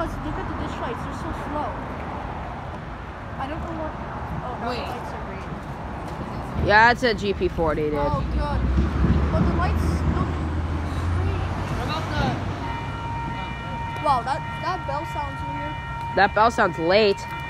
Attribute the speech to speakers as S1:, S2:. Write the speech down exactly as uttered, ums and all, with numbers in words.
S1: because look at the dish lights. They're so slow. I don't know what. Oh, now the lights are green.
S2: Yeah, it's a G P forty, dude.
S1: Oh, good. But the lights look green.
S3: What about the...
S1: Wow, that, that bell sounds weird.
S2: That bell sounds late.